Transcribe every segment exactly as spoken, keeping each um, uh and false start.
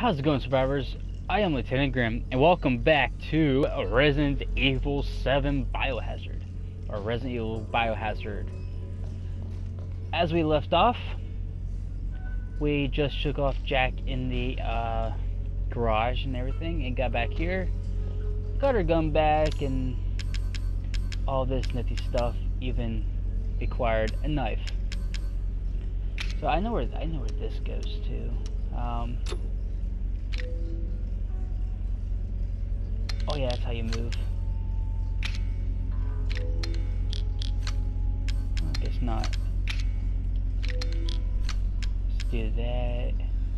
How's it going, survivors? I am Lieutenant Grimm, and welcome back to Resident Evil seven Biohazard, or Resident Evil Biohazard. As we left off, we just shook off Jack in the uh, garage and everything, and got back here, got her gun back, and all this nifty stuff. Even acquired a knife. So I know where I know where this goes to. Um, Oh yeah, that's how you move. I guess not. Let's do that.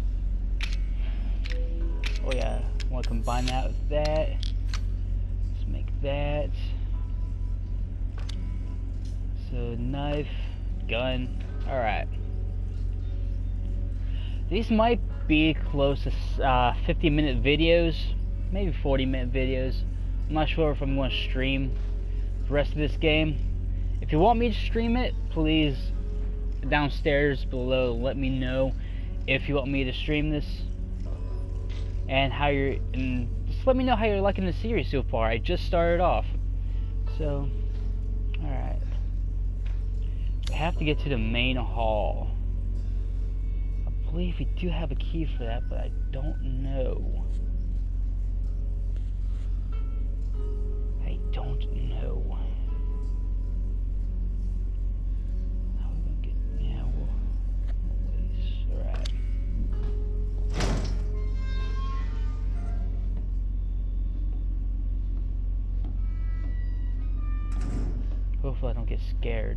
Oh yeah, I want to combine that with that. Let's make that. So knife, gun. Alright. These might be close to uh, fifty minute videos. Maybe forty minute videos. I'm not sure if I'm going to stream the rest of this game. If you want me to stream it, please downstairs below let me know if you want me to stream this and how you're and just let me know how you're liking the series so far. I just started off, so alright, we have to get to the main hall. I believe we do have a key for that, but I don't know. I don't know. How are we gonna get? Yeah, we'll, we'll waste. Alright. Hopefully, I don't get scared.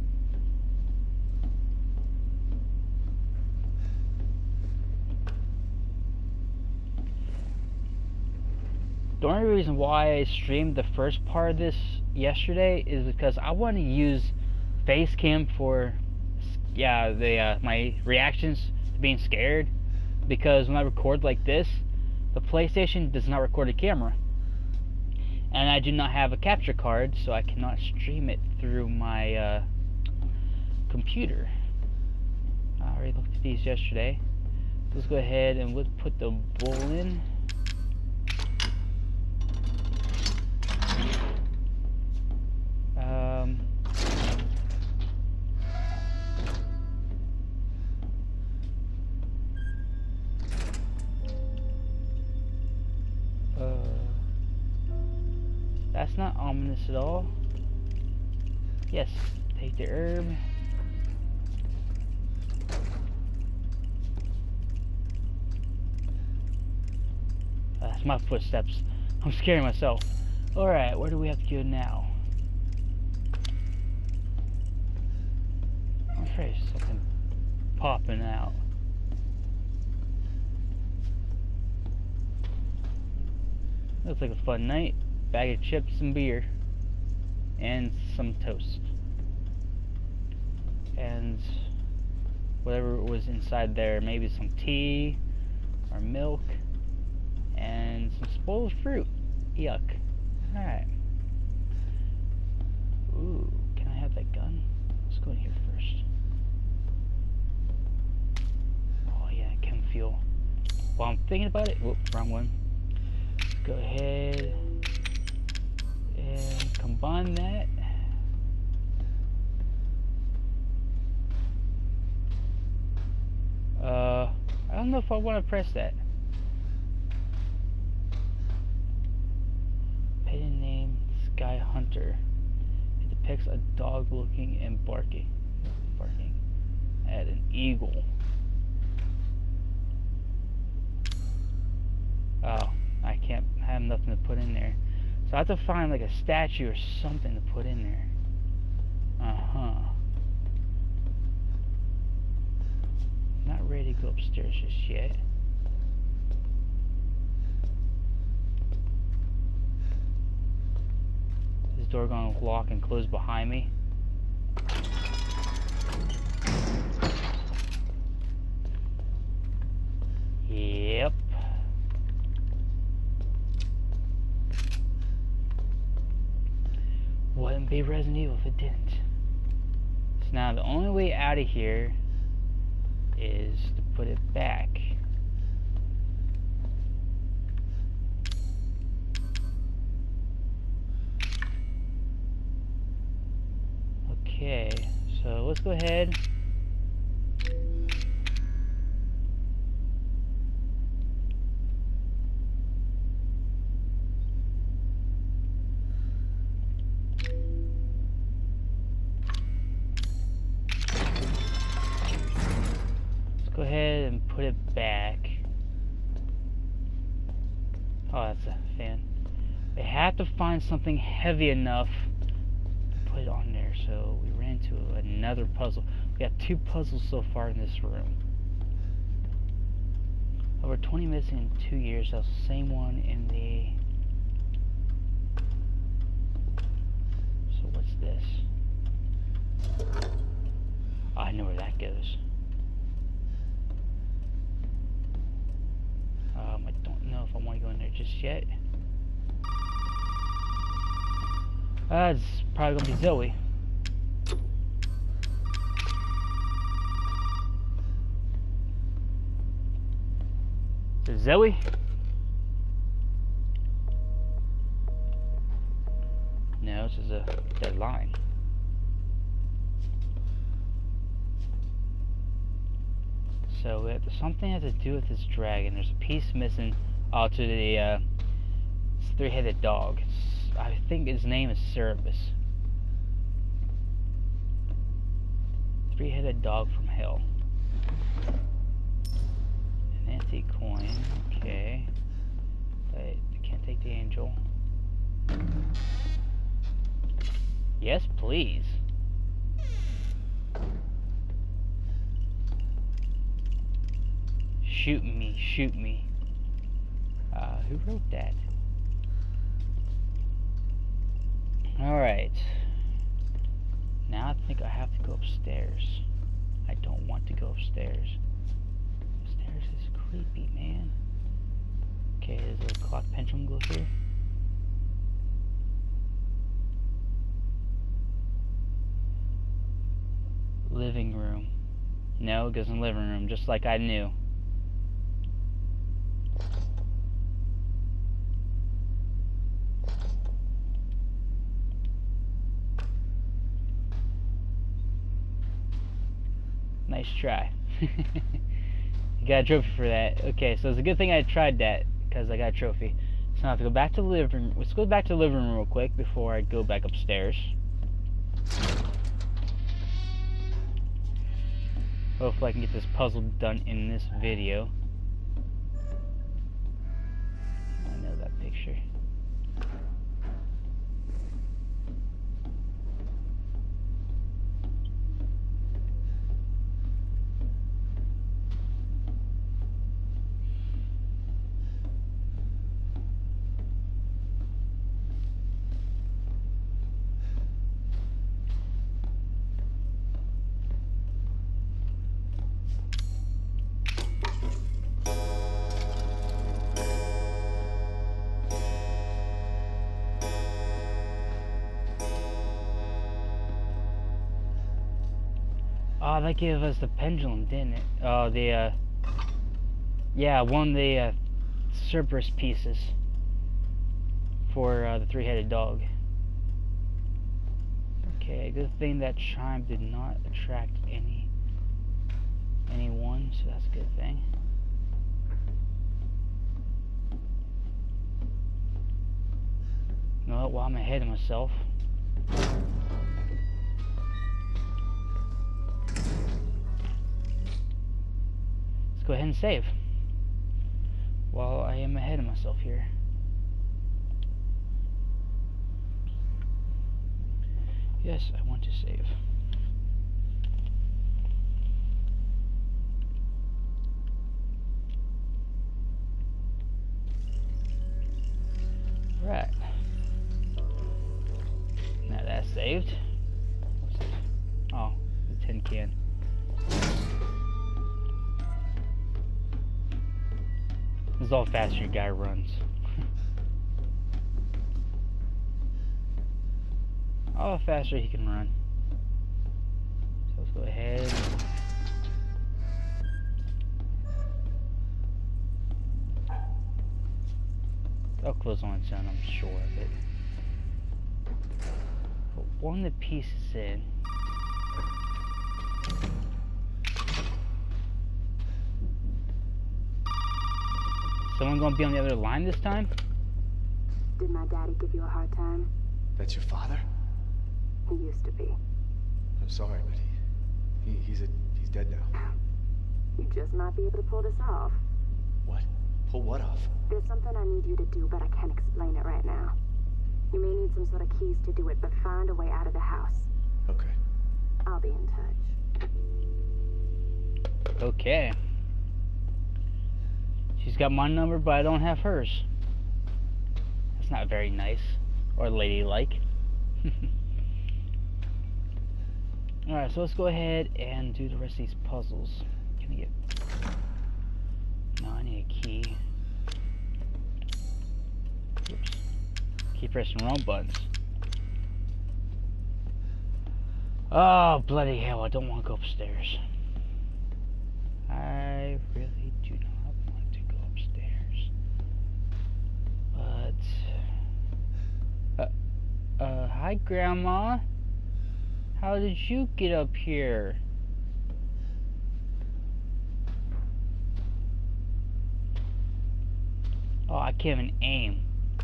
The only reason why I streamed the first part of this yesterday is because I want to use Facecam for, yeah, the uh, my reactions to being scared. Because when I record like this, the PlayStation does not record the camera, and I do not have a capture card, so I cannot stream it through my uh, computer. I already looked at these yesterday. Let's go ahead and let's put the bowl in. Um, uh, that's not ominous at all. Yes, take the herb. Uh, that's my footsteps. I'm scaring myself. Alright, where do we have to go now? I'm afraid there's something popping out. Looks like a fun night. Bag of chips and beer. And some toast. And whatever was inside there. Maybe some tea or milk. And some spoiled fruit. Yuck. Alright. Ooh, can I have that gun? Let's go in here first. Oh yeah, chem fuel. While I'm thinking about it, whoop, wrong one. Let's go ahead and combine that. Uh, I don't know if I want to press that. Painted name Sky Hunter. It depicts a dog looking and barking, barking at an eagle. Oh, I can't have nothing to put in there. So I have to find like a statue or something to put in there. Uh-huh. Not ready to go upstairs just yet. Is this door gonna lock and close behind me? Yep. Wouldn't be Resident Evil if it didn't. So now the only way out of here is to put it back. go ahead. Let's go ahead and put it back. Oh, that's a fan. They have to find something heavy enough to put it on there, so we ran into another puzzle. We got two puzzles so far in this room. Over twenty missing in two years. That was the same one in the... So what's this? Oh, I know where that goes. Um, I don't know if I want to go in there just yet. Uh, it's probably gonna be Zoe. So Zoe? No, this is a dead line. So we have to, something has to do with this dragon. There's a piece missing. Oh, to the uh, three-headed dog. It's, I think his name is Cerberus. Three-headed dog from hell. An antique coin. Okay. But I can't take the angel. Yes, please. Shoot me, shoot me. Uh, who wrote that? Alright. Now I think I have to go upstairs. I don't want to go upstairs. Upstairs is creepy, man. Okay, there's a clock pendulum go here. Living room. No, it goes in the living room, just like I knew. Nice try. You got a trophy for that. Okay, so it's a good thing I tried that, because I got a trophy. So now I have to go back to the living room. Let's go back to the living room real quick before I go back upstairs. Hopefully I can get this puzzle done in this video. I know that picture. Oh, that gave us the pendulum, didn't it? Oh, the, uh... yeah, one of the, uh, Cerberus pieces for, uh, the three-headed dog. Okay, good thing that chime did not attract any... anyone, so that's a good thing. You know what, while I'm ahead of myself... go ahead and save while I am ahead of myself here. Yes, I want to save. Right. Now that's saved. What's this? Oh, the tin can. This is all faster your guy runs. All faster he can run. So let's go ahead. It'll close on its own, I'm sure of it. Put one of the pieces in. Someone gonna be on the other line this time? Did my daddy give you a hard time? That's your father? He used to be. I'm sorry, but he, he he's a he's dead now. You just might be able to pull this off. What? Pull what off? There's something I need you to do, but I can't explain it right now. You may need some sort of keys to do it, but find a way out of the house. Okay. I'll be in touch. Okay. She's got my number, but I don't have hers. That's not very nice or ladylike. Alright, so let's go ahead and do the rest of these puzzles. Can I get... No, I need a key. Oops. Keep pressing wrong buttons. Oh, bloody hell, I don't want to go upstairs. I really do not want to go upstairs. But... Uh, uh, hi, Grandma. How did you get up here? Oh, I can't even aim.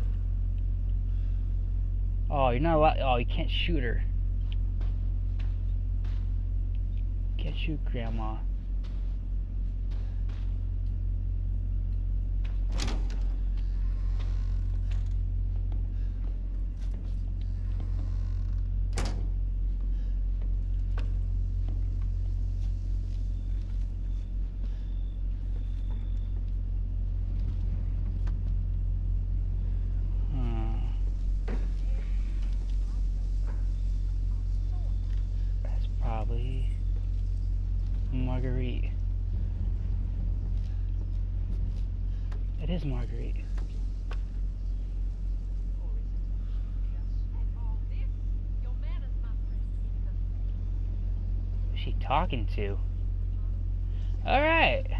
Oh, you're not allowed. Oh, you can't shoot her. Can't shoot Grandma. Marguerite. It is Marguerite. Who's she talking to? Alright.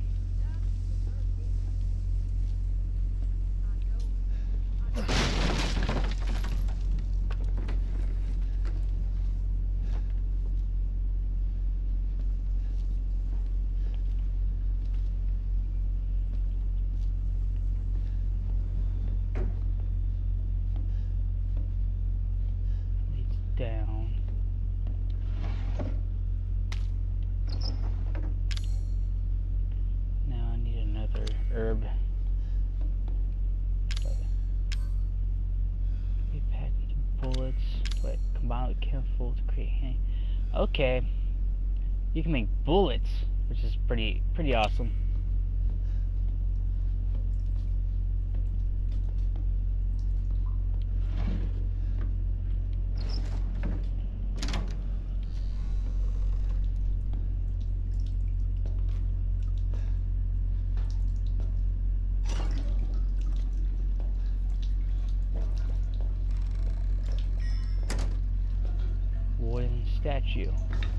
Down. Now I need another herb. We pack bullets. Wait, combine with careful to create hand. Okay, you can make bullets, which is pretty pretty awesome. Wooden statue.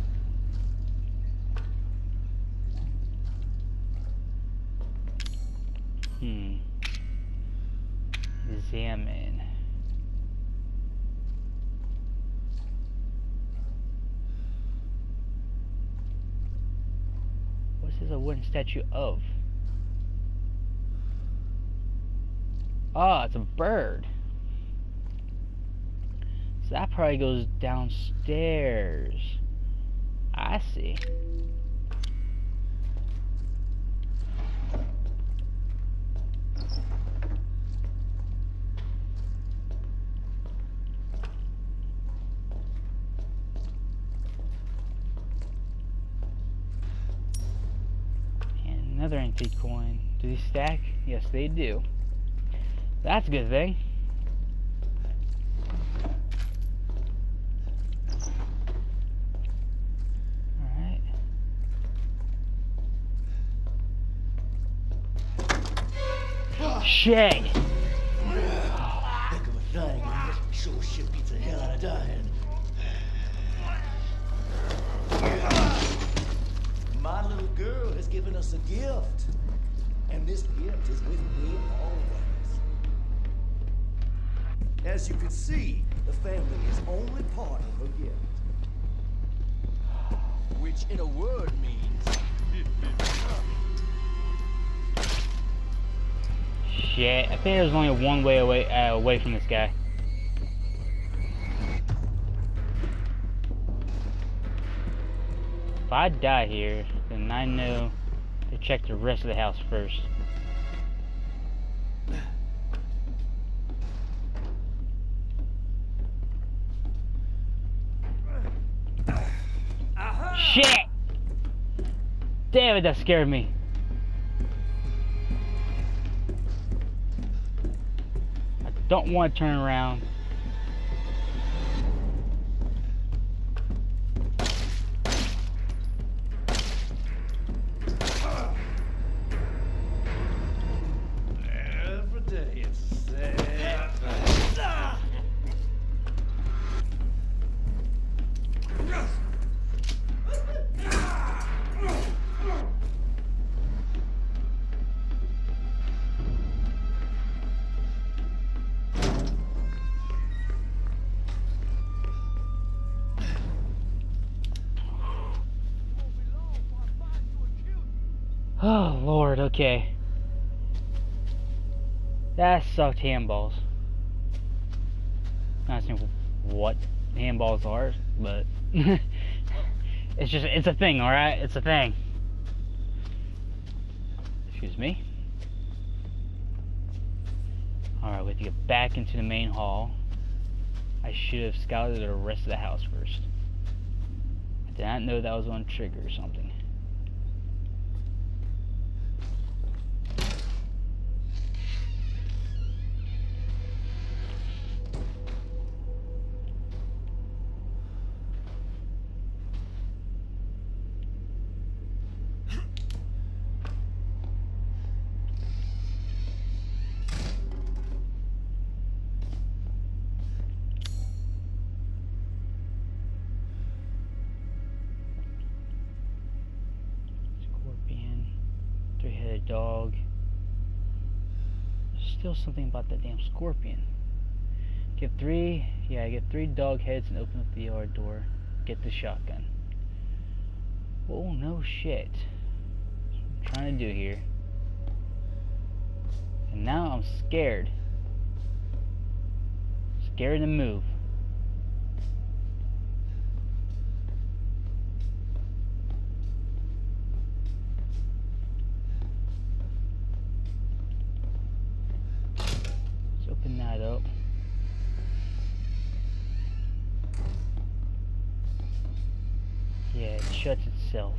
Hmm. Examine. What is a wooden statue of? Oh, it's a bird. So that probably goes downstairs. I see. And another antique coin. Do these stack? Yes, they do. That's a good thing. Shit! Heck of a thing, man. Sure shit beats the hell out of dying. My little girl has given us a gift. And this gift is with me always. As you can see, the family is only part of her gift. which in a word means... Shit, I think there's only one way away, uh, away from this guy. If I die here, then I know to check the rest of the house first. Shit! Damn it, that scared me. I don't want to turn around. Every day it's sad. Oh, Lord, okay. That sucked handballs. Not saying what handballs are, but it's just, it's a thing, alright? It's a thing. Excuse me. Alright, we have to get back into the main hall. I should have scouted the rest of the house first. I did not know that was on trigger or something. Three-headed dog. Still something about that damn scorpion. Get three, yeah, get three dog heads and open up the yard door. Get the shotgun. Oh no shit. That's what I'm trying to do here. And now I'm scared. Scared to move. Open that up. Yeah, it shuts itself.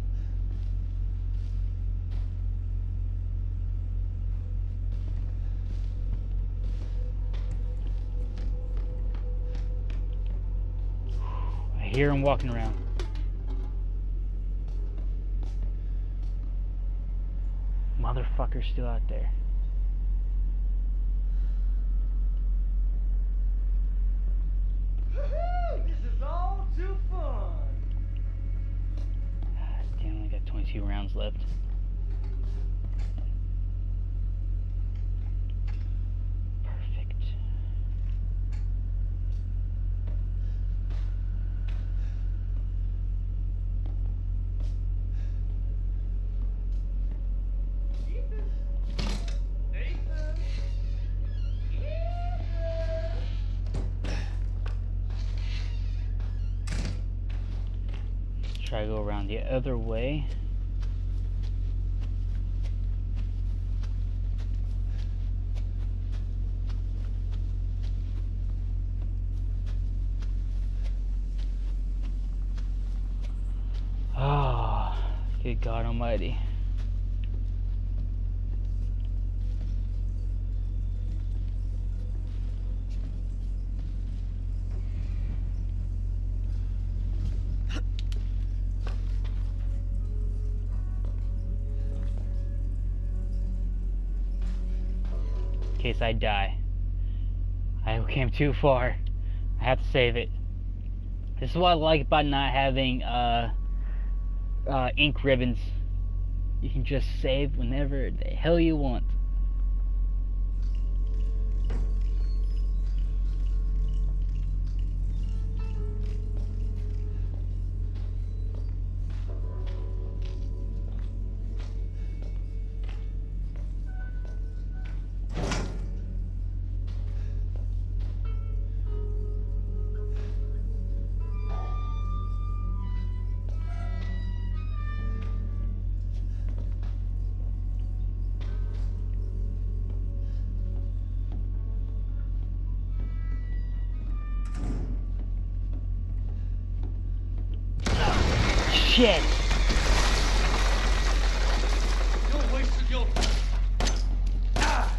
I hear him walking around. Motherfucker's still out there. This is all too fun. Damn, I got twenty-two rounds left. Perfect. Try to go around the other way. Ah, oh, good God Almighty. In case I die. I came too far. I have to save it. This is what I like about not having uh, uh, ink ribbons. You can just save whenever the hell you want. shit! You're wasting your time. Ah.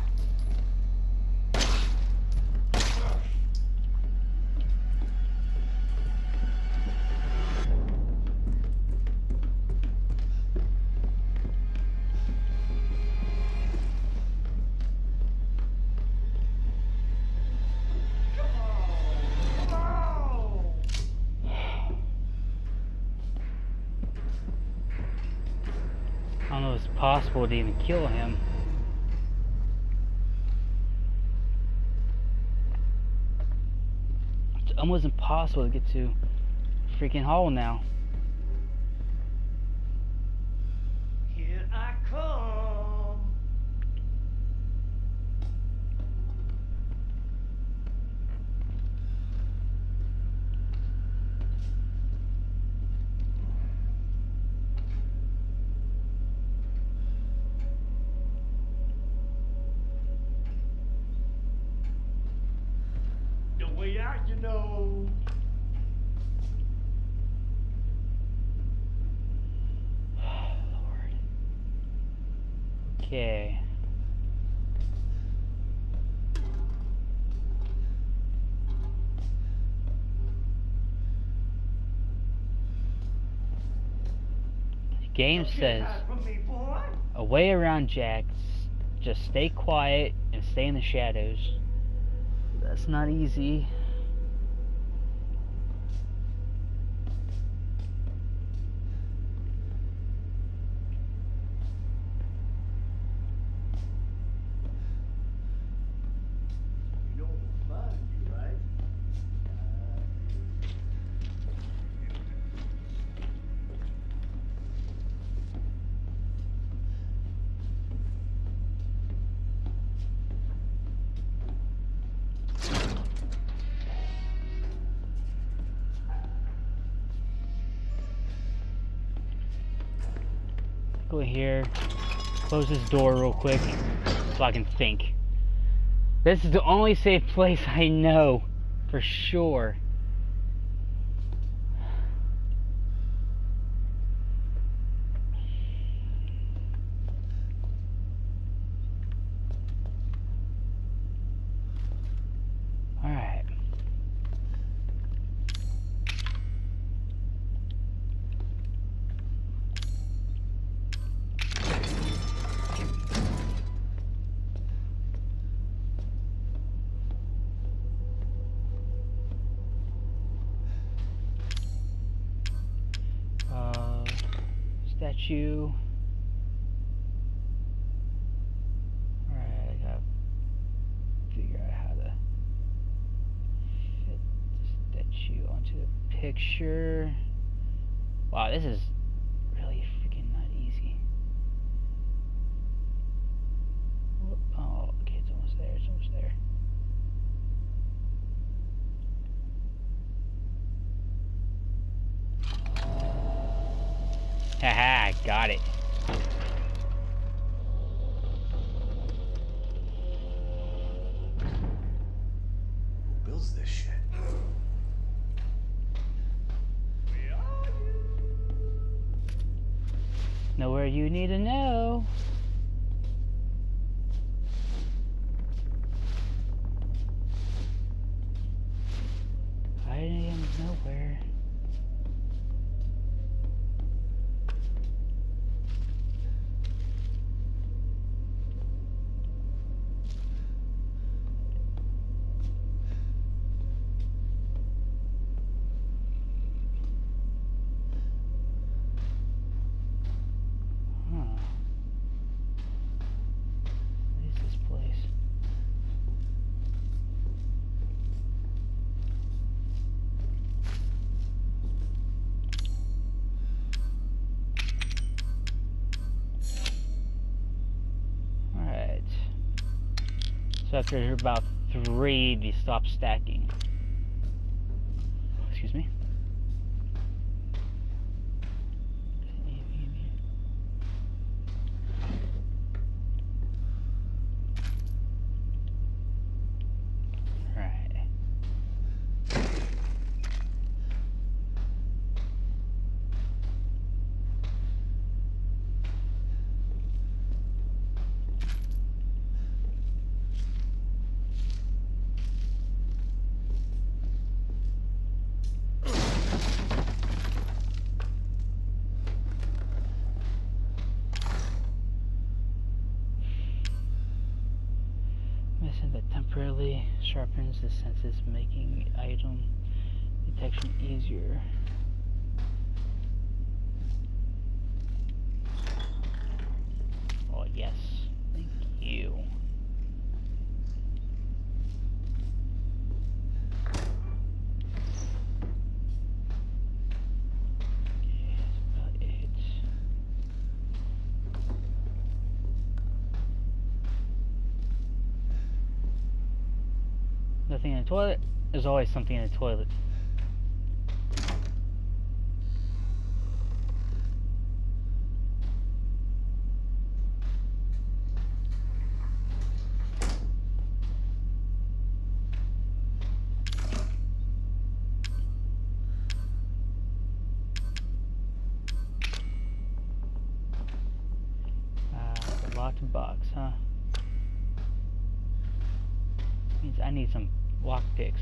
I don't know if it's possible to even kill him. It's almost impossible to get to freaking hall now. Here I come. The way out, you know. Lord. Okay. The game says From me, boy. a way around Jack. Just stay quiet and stay in the shadows. That's not easy. You know we'll find you, right? Go here. Close this door real quick so I can think. This is the only safe place I know for sure. Alright. Uh, statue. Alright, I gotta figure out how to fit the statue onto the picture. Wow, this is really freaking not easy. Whoop. Oh, okay, it's almost there, it's almost there. Haha, got it. Who builds this shit? Know where you need to know. I am nowhere. Huh. What is this place? Alright. So after about three, they stop stacking. Excuse me. Right. Something that temporarily sharpens the senses, making item detection easier. Oh yes, thank you. Okay, that's about it. Nothing in the toilet. There's always something in the toilet. Locked box, huh? Means I need some lock picks.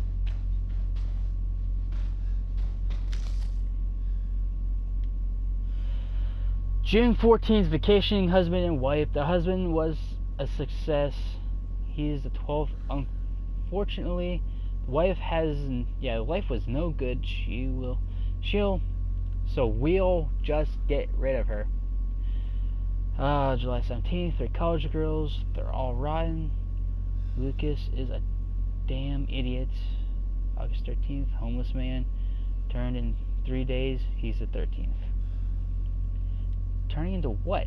June fourteenth, vacationing husband and wife. The husband was a success. He is the twelfth. Unfortunately, the wife has, yeah, the wife was no good. She will, she'll, so we'll just get rid of her. Uh, July seventeenth, three college girls. They're all rotten. Lucas is a damn idiot. August thirteenth, homeless man. Turned in three days. He's the thirteenth. Turning into what?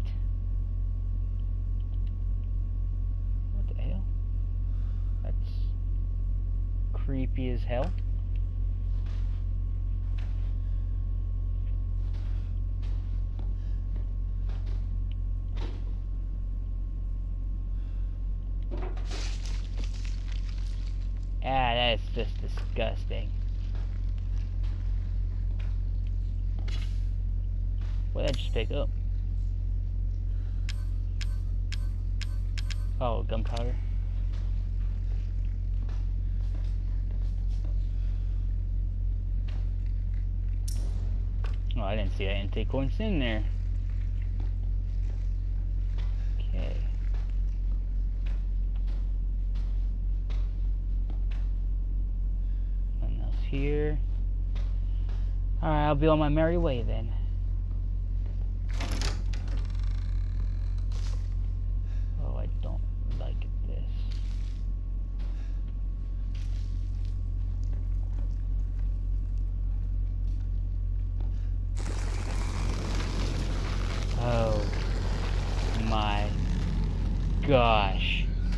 What the hell? That's creepy as hell. Ah, that's just disgusting. What did I just pick up? Oh, gunpowder. Oh, I didn't see that intake points in there. Okay. Nothing else here. Alright, I'll be on my merry way then. Oh, I don't like this. Oh my gosh.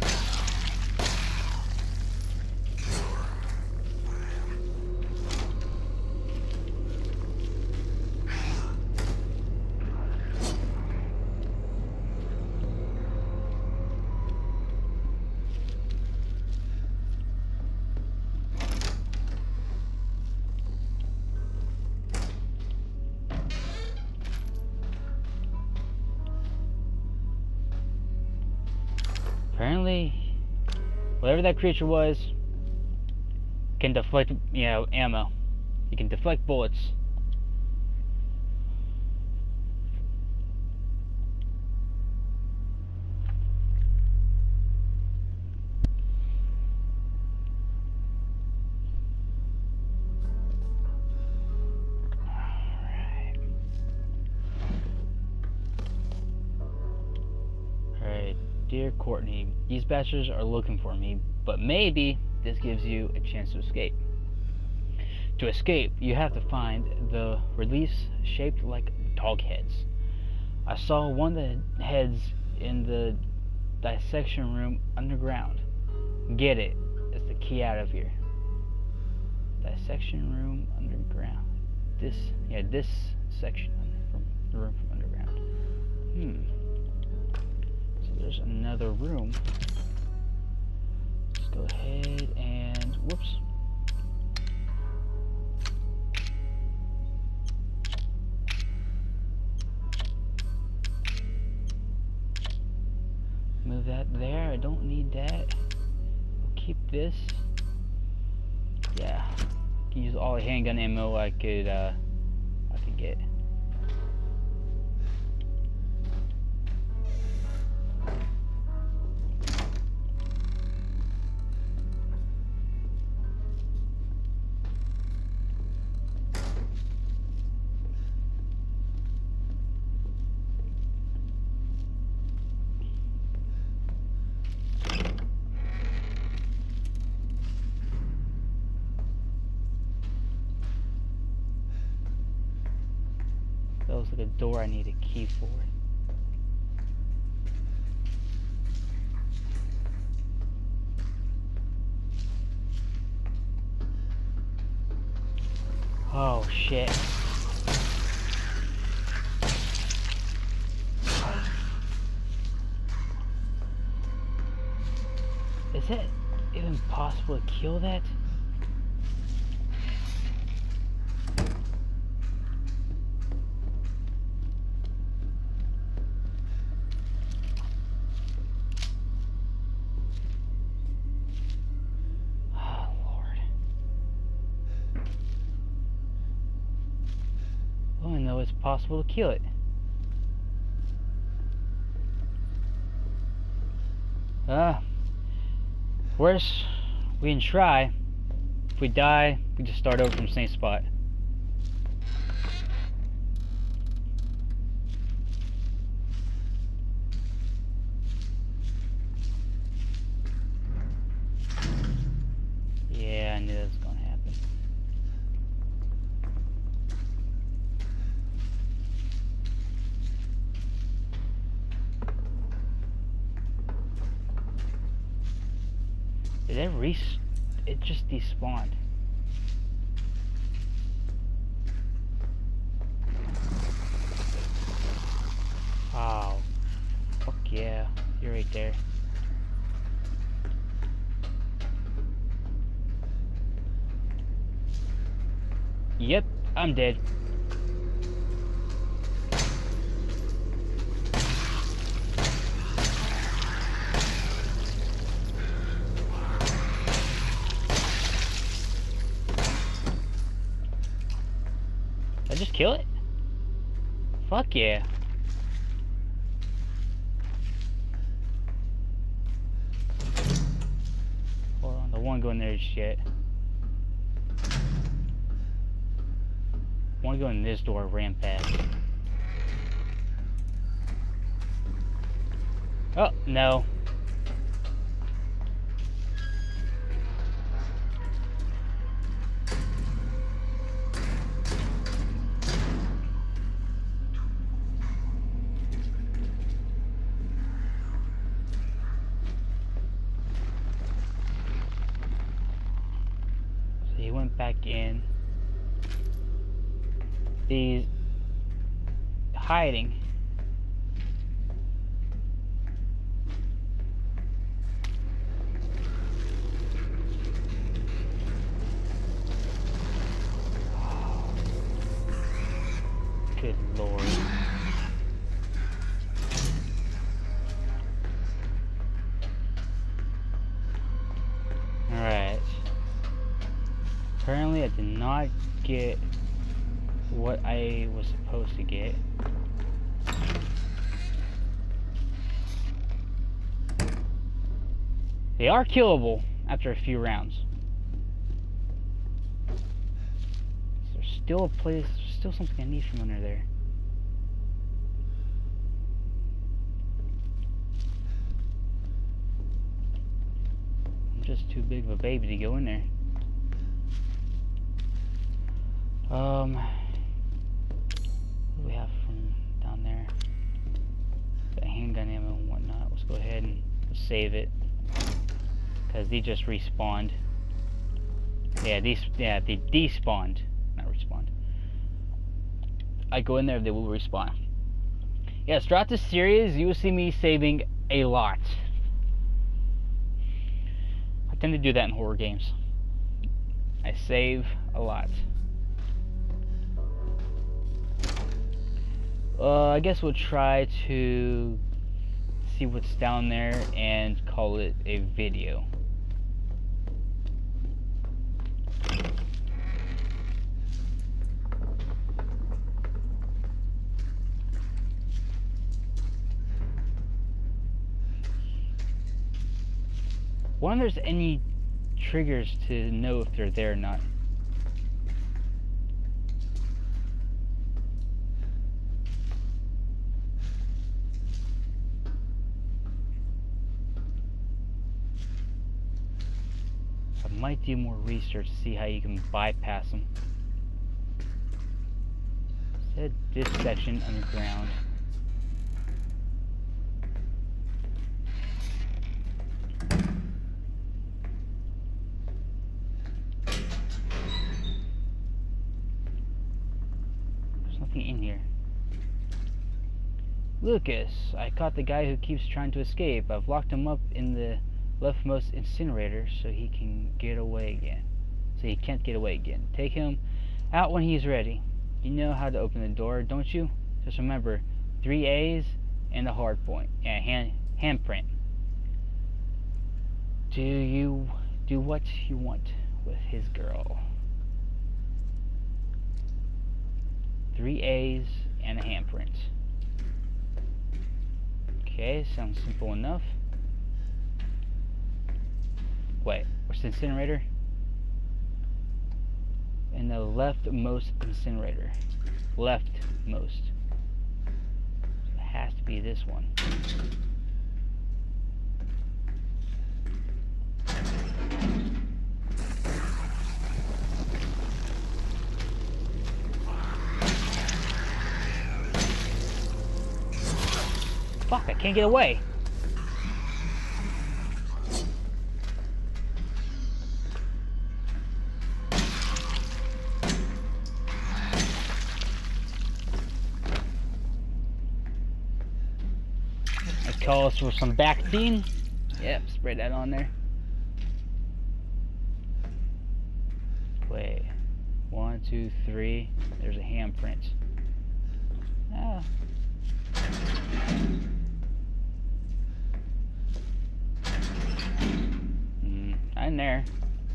Apparently, whatever that creature was can deflect, you know, ammo. You can deflect bullets. Alright. Alright. Dear Courtney, these bastards are looking for me, but maybe this gives you a chance to escape. To escape, you have to find the release shaped like dog heads. I saw one of the heads in the dissection room underground. Get it. It's the key out of here. Dissection room underground. This, yeah, this section from the room from underground. Hmm. There's another room. Let's go ahead and whoops. Move that there. I don't need that. We'll keep this. Yeah. I can use all the handgun ammo I could uh I could get. like a door I need a key for. Oh shit. Is it even possible to kill that? Oh Lord. Oh, I know it's possible to kill it. Ah. Uh, Worse, we can try. If we die, we just start over from the same spot. Yeah, I knew that was gonna happen. Did it res- it just despawned. Oh, fuck yeah, you're right there. Yep, I'm dead. Did I just kill it? Fuck yeah. Hold on, the one going there is shit. One going in this door ran past. Oh, no. He went back in. He's hiding. Good Lord. Alright. Apparently I did not get what I was supposed to get. They are killable after a few rounds. There's still a place, still something I need from under there. I'm just too big of a baby to go in there. Um, what do we have from down there? Got handgun ammo and whatnot. Let's go ahead and save it, because they just respawned. Yeah, these, yeah, they despawned, not respawned. I go in there, they will respawn. Yes, throughout this series, you will see me saving a lot. I tend to do that in horror games. I save a lot. Uh, I guess we'll try to see what's down there and call it a video. Wonder if there's any triggers to know if they're there or not. I might do more research to see how you can bypass them. Said this section underground. There's nothing in here. Lucas, I caught the guy who keeps trying to escape. I've locked him up in the leftmost incinerator so he can get away again. So he can't get away again. Take him out when he's ready. You know how to open the door, don't you? Just remember, three A's and a hard point. Yeah, hand handprint. Do you do what you want with his girl? Three A's and a handprint. Okay, sounds simple enough. Wait, what's the incinerator? In the leftmost incinerator. Leftmost. So it has to be this one. Fuck, I can't get away. It calls for some Bactine. Yep, spray that on there. Wait. One, two, three. There's a handprint. Ah. Mm, not in there.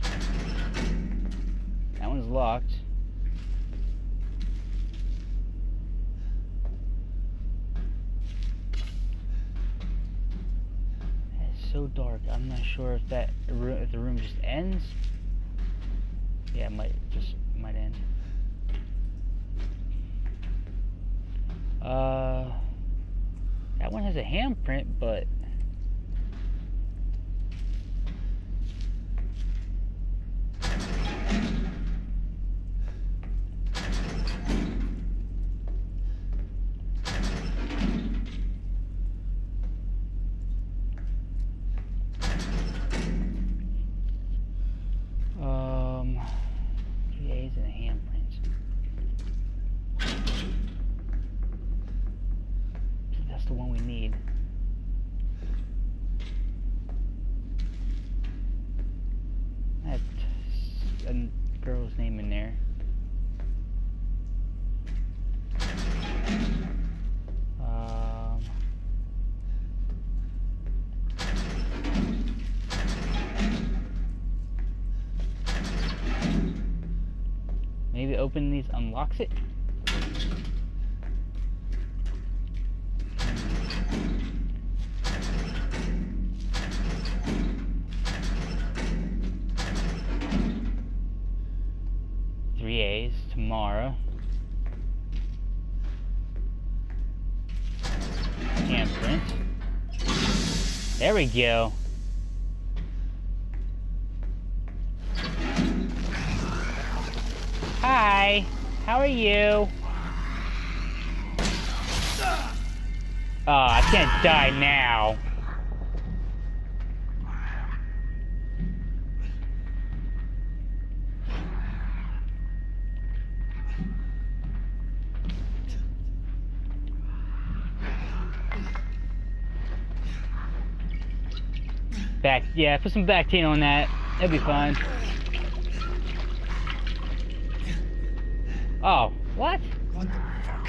That one's locked. It's so dark. I'm not sure if that room, if the room just ends. Yeah, it might just might end. Uh, that one has a handprint, but um, three A's and a handprint. That's the one we need. That's a girl's name in there. Um, maybe opening these unlocks it? Three A's tomorrow. Handprint. There we go. Hi, how are you? Oh, I can't die now. Back, yeah, put some Bactine on that. That'd be fine. Oh, what? What the fuck?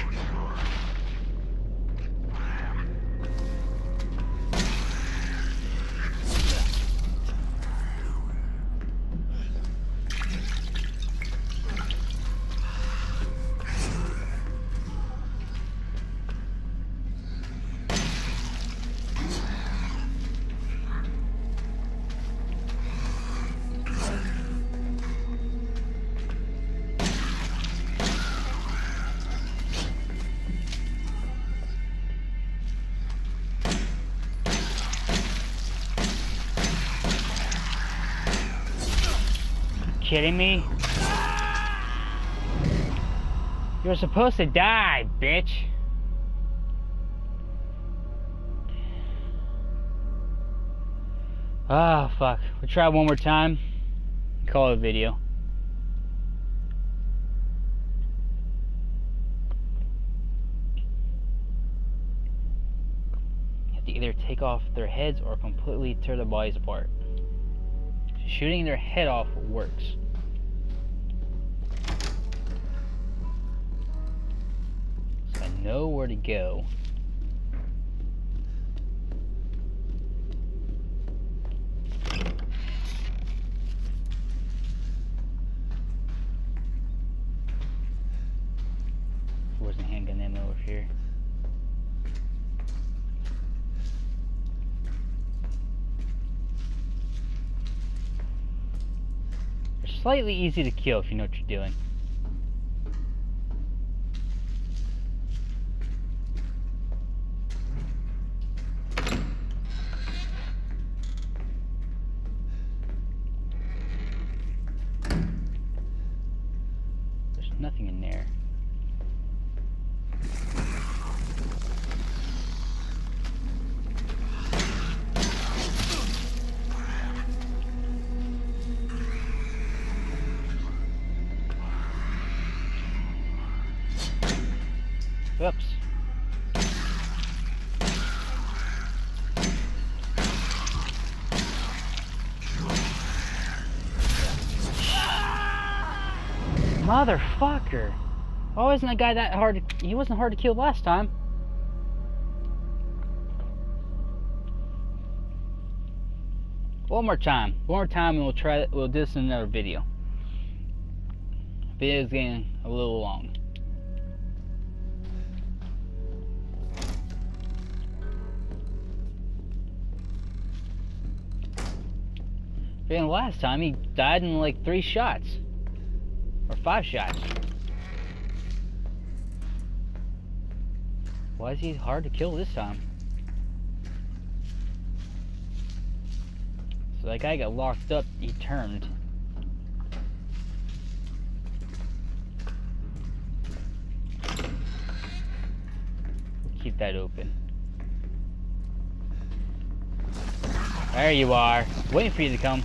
Kidding me? You're supposed to die, bitch. Ah, oh, fuck. We'll try one more time. Call it a video. You have to either take off their heads or completely tear their bodies apart. Shooting their head off works. So I know where to go. Where's the handgun ammo over here? They're slightly easy to kill if you know what you're doing. There's nothing in there. Oops. Motherfucker. Why wasn't that guy that hard to, he wasn't hard to kill last time. One more time. One more time and we'll try we'll do this in another video. The video's getting a little long. And last time he died in like three shots or five shots. Why is he hard to kill this time? So that guy got locked up, he turned. We'll keep that open. There you are, waiting for you to come.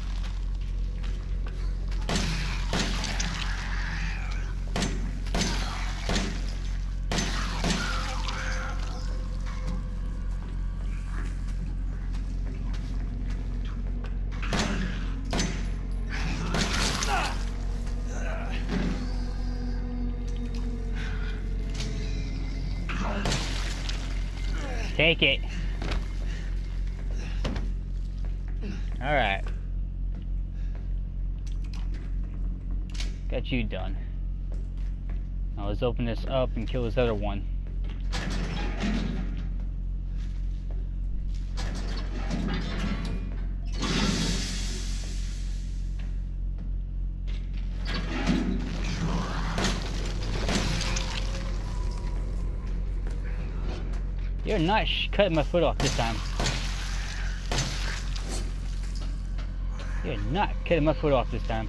Take it. Alright. Got you done. Now let's open this up and kill this other one. You're not sh cutting my foot off this time. You're not cutting my foot off this time.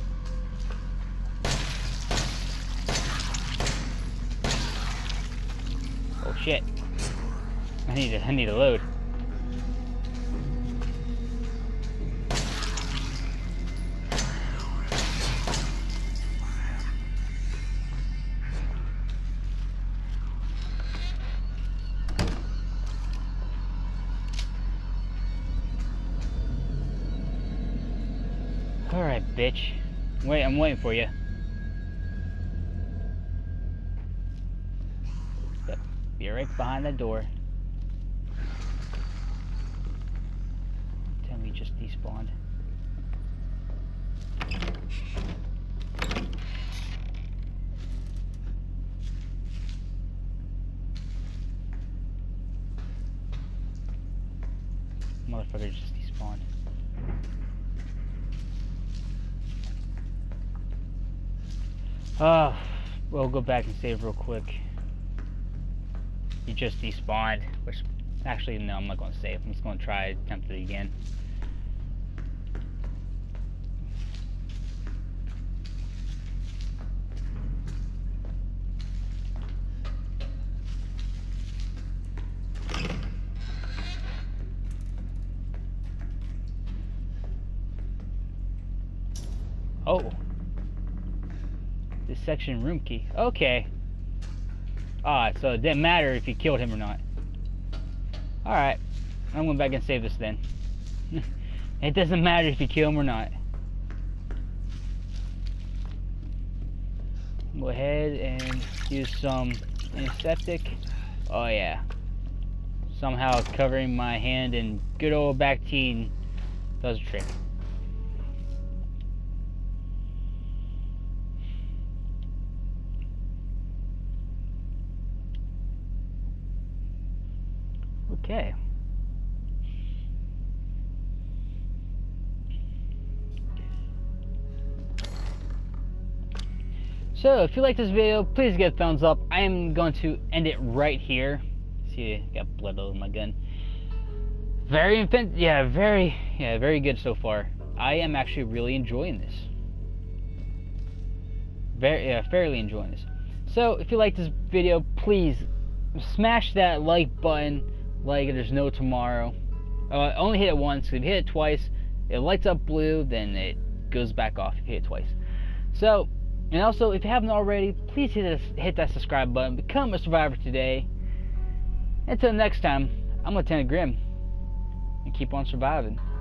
Oh shit. I need to, I need to load. Alright, bitch. Wait, I'm waiting for you. Yep. Be right behind that door. Tell me you just despawned. Motherfucker just despawned. Uh, we'll go back and save real quick. You just despawned, which actually no, I'm not going to save. I'm just going to try attempt it again. Oh. This section room key. Okay. Alright, so it didn't matter if you killed him or not. Alright. I'm going back and save this then. It doesn't matter if you kill him or not. Go ahead and use some antiseptic. Oh yeah. Somehow covering my hand in good old Bactine does a trick. Okay. So, if you like this video, please give a thumbs up. I am going to end it right here. See, I got blood all over my gun. Very infant, yeah, very, yeah, very good so far. I am actually really enjoying this. Very, yeah, fairly enjoying this. So, if you like this video, please smash that like button. Like there's no tomorrow. Uh, only hit it once. If you hit it twice, it lights up blue. Then it goes back off if you hit it twice. So. And also, if you haven't already, please hit, this, hit that subscribe button. Become a survivor today. Until next time, I'm Lieutenant Grim. And keep on surviving.